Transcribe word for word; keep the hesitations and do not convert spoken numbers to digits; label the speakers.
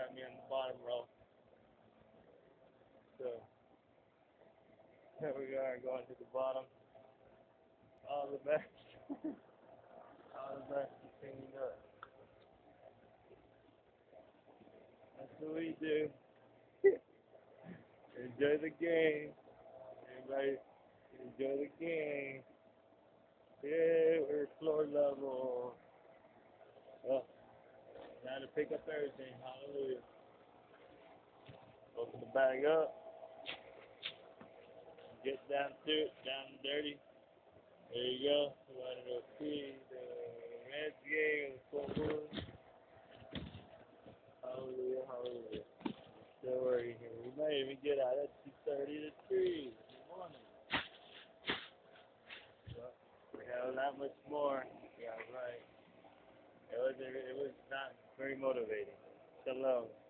Speaker 1: got me on the bottom row. So here we are going to the bottom. All the best. All the best to cleaning up. That's what we do. Enjoy the game. Everybody enjoy the game. Yeah, we're floor level. Oh, now to pick up everything. Hallelujah. Open the bag up. Get down to it, down and dirty. There you go. We wanted to see the men's game of full moon. Hallelujah, hallelujah. Don't worry here. We might even get out at two thirty to three in the morning. But we have that much more. Yeah, right. It was, it was not very motivating. Shalom.